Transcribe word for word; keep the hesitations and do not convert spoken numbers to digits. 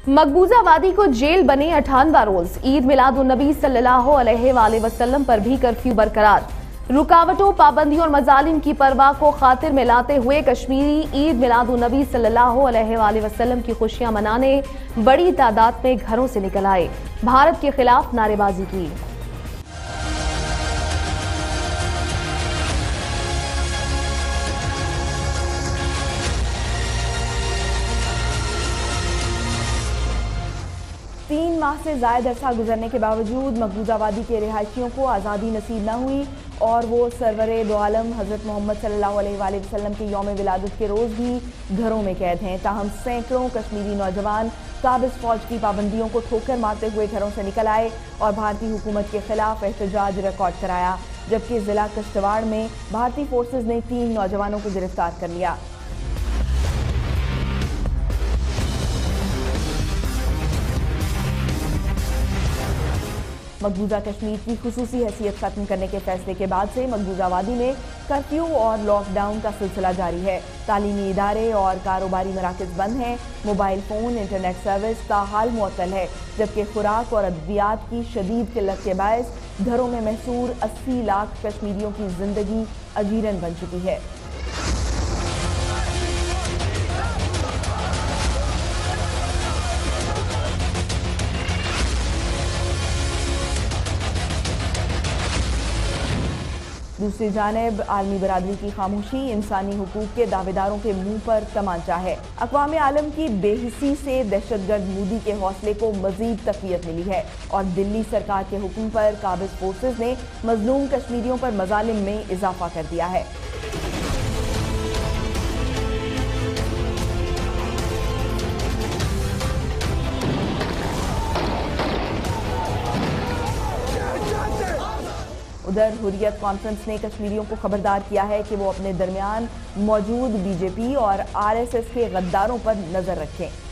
मकबूजा वादी को जेल बने अठानवा रोज। ईद मिलादुन नबी सल्लल्लाहु अलैहि वसल्लम पर भी कर्फ्यू बरकरार। रुकावटों, पाबंदियों और मजालिम की परवाह को खातिर में लाते हुए कश्मीरी ईद मिलादुन नबी सल्लल्लाहु अलैहि वसल्लम की खुशियां मनाने बड़ी तादाद में घरों से निकल आए। भारत के खिलाफ नारेबाजी की। तीन माह से ज़ायद अरसा गुजरने के बावजूद मकबूजा वादी के रिहायशियों को आज़ादी नसीब न हुई और वो सरवरे दो आलम हज़रत मोहम्मद सल्लल्लाहु अलैहि वसल्लम के यौम विलादत के रोज़ भी घरों में कैद हैं। ताहम सैकड़ों कश्मीरी नौजवान काबिज फौज की पाबंदियों को ठोकर मारते हुए घरों से निकल आए और भारतीय हुकूमत के खिलाफ एहतजाज रिकॉर्ड कराया, जबकि जिला किश्तवाड़ में भारतीय फोर्सेज ने तीन नौजवानों को गिरफ्तार कर लिया। मकबूजा कश्मीर की खुसूसी हैसियत खत्म करने के फैसले के बाद से मकबूजा वादी में कर्फ्यू और लॉकडाउन का सिलसिला जारी है। तालीमी इदारे और कारोबारी मराकज़ बंद हैं। मोबाइल फ़ोन, इंटरनेट सर्विस ताहाल मुअत्तल है, जबकि खुराक और अद्वियात की शदीद किल्लत के बायस घरों में महसूर अस्सी लाख कश्मीरियों की जिंदगी अजीरन बन चुकी है। दूसरी जानिब आलमी बरादरी की खामोशी इंसानी हुकूक के दावेदारों के मुंह पर तमाचा है। अक़वाम आलम की बेहिसी से दहशतगर्द मोदी के हौसले को मजीद तक़वियत मिली है और दिल्ली सरकार के हुक्म पर काबिज फोर्सेज ने मजलूम कश्मीरियों पर मजालिम में इजाफा कर दिया है। उधर हुर्रियत कॉन्फ्रेंस ने कश्मीरियों को खबरदार किया है कि वो अपने दरमियान मौजूद बीजेपी और आरएसएस के गद्दारों पर नजर रखें।